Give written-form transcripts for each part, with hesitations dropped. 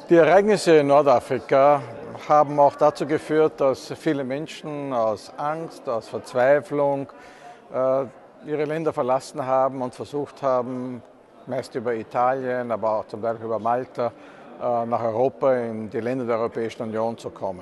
Die Ereignisse in Nordafrika haben auch dazu geführt, dass viele Menschen aus Angst, aus Verzweiflung ihre Länder verlassen haben und versucht haben, meist über Italien, aber auch zum Teil über Malta, nach Europa, in die Länder der Europäischen Union zu kommen.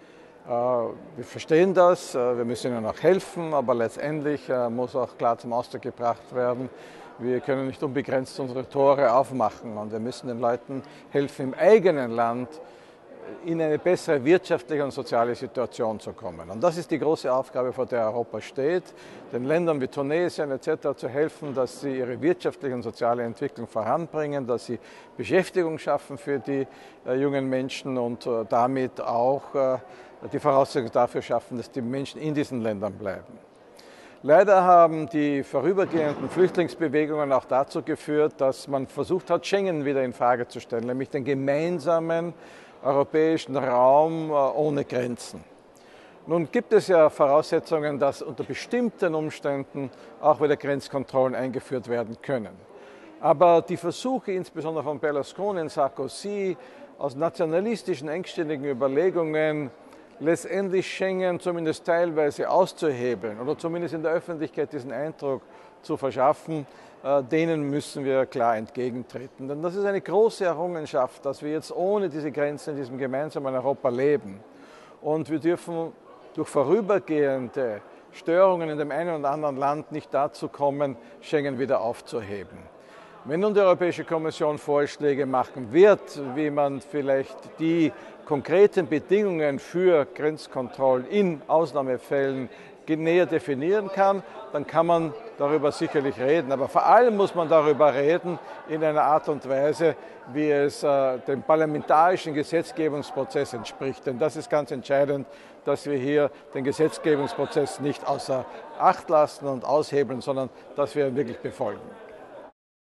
Wir verstehen das, wir müssen ihnen auch helfen, aber letztendlich muss auch klar zum Ausdruck gebracht werden, wir können nicht unbegrenzt unsere Tore aufmachen und wir müssen den Leuten helfen, im eigenen Land in eine bessere wirtschaftliche und soziale Situation zu kommen. Und das ist die große Aufgabe, vor der Europa steht, den Ländern wie Tunesien etc. zu helfen, dass sie ihre wirtschaftliche und soziale Entwicklung voranbringen, dass sie Beschäftigung schaffen für die jungen Menschen und damit auch die Voraussetzungen dafür schaffen, dass die Menschen in diesen Ländern bleiben. Leider haben die vorübergehenden Flüchtlingsbewegungen auch dazu geführt, dass man versucht hat, Schengen wieder in Frage zu stellen, nämlich den gemeinsamen europäischen Raum ohne Grenzen. Nun gibt es ja Voraussetzungen, dass unter bestimmten Umständen auch wieder Grenzkontrollen eingeführt werden können. Aber die Versuche, insbesondere von Berlusconi und Sarkozy, aus nationalistischen, engstirnigen Überlegungen letztendlich Schengen zumindest teilweise auszuhebeln oder zumindest in der Öffentlichkeit diesen Eindruck zu verschaffen, denen müssen wir klar entgegentreten. Denn das ist eine große Errungenschaft, dass wir jetzt ohne diese Grenzen in diesem gemeinsamen Europa leben. Und wir dürfen durch vorübergehende Störungen in dem einen oder anderen Land nicht dazu kommen, Schengen wieder aufzuheben. Wenn nun die Europäische Kommission Vorschläge machen wird, wie man vielleicht die konkreten Bedingungen für Grenzkontrollen in Ausnahmefällen näher definieren kann, dann kann man darüber sicherlich reden. Aber vor allem muss man darüber reden in einer Art und Weise, wie es dem parlamentarischen Gesetzgebungsprozess entspricht. Denn das ist ganz entscheidend, dass wir hier den Gesetzgebungsprozess nicht außer Acht lassen und aushebeln, sondern dass wir ihn wirklich befolgen.